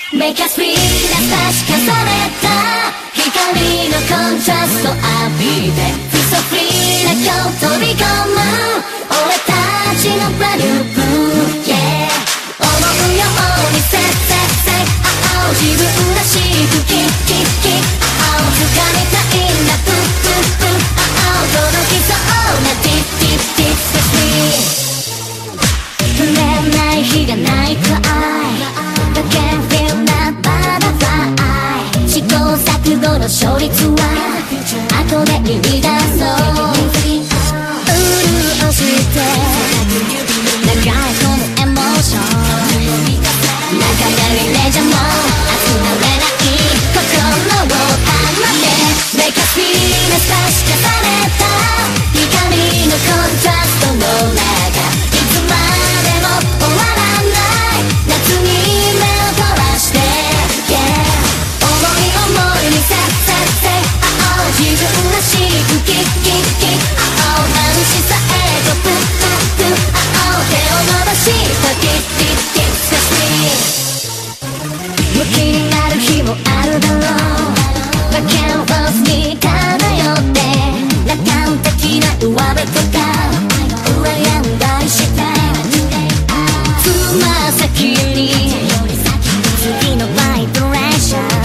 Make us feel 差し重ねた光のコントラスト浴びて Feel so free な今日飛び込む俺たちのブランニューブー Yeah 思うように Say say say oh 自分らしくキッキッキッ oh 掴みたいんだプップップッ oh 届きそうな Deep deep deep so sweet 触れない日がないくらいだけ feel that butterfly 試行錯誤の勝率は後で言い出そう潤して流れ込むエモーション流れるレジャーも集まれない心を放て Make us feel 差し重ねた光のコントラストの中いつまでも終わらない夏に目を凝らして Yeah 思い思いに Say say say oh 自分らしくキッキッキッ oh 眩しさへとプップップッ oh 手を伸ばしたキッキッキッ So sweet ムキになる日もあるだろうバケンフォースに漂って楽観的な上辺とか羨んだりしてつま先に次のバイブレーション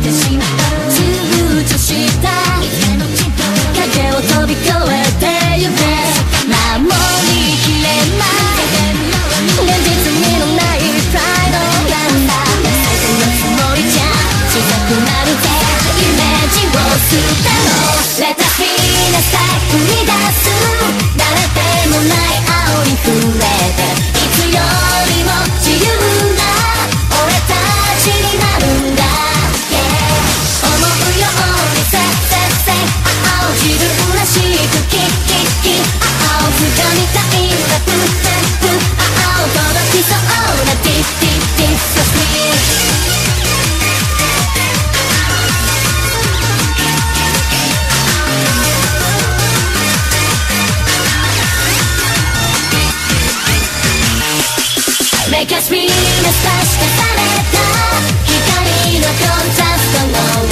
躊躇した影を飛び越えてゆけ守りきれない現実味のないプライドなんだそのつもりじゃ小さくなるぜイメージを捨てろ Let us be the side 生み出す誰でもない青に触れていつよりも自由な俺たちになるんだ Yeah 思うように Say say say oh 自分らしくキッキッキッ oh 掴みたいんだプップップッ oh 届きそうな Deep deep deep so sweet Make us feel 差し重ねた光のコントラストの